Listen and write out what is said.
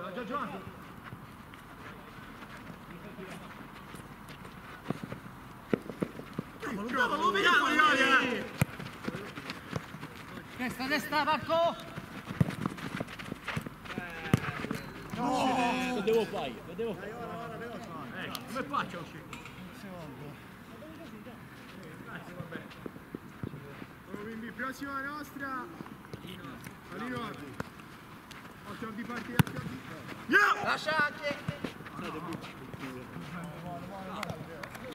già giocato. Cavolo, vediamo l'Italia! Destra, Marco! No! Lo devo fare, lo devo fare. Come faccio a uscire? Quindi prossima nostra. Alino. Occhio di partita. Lascia anche!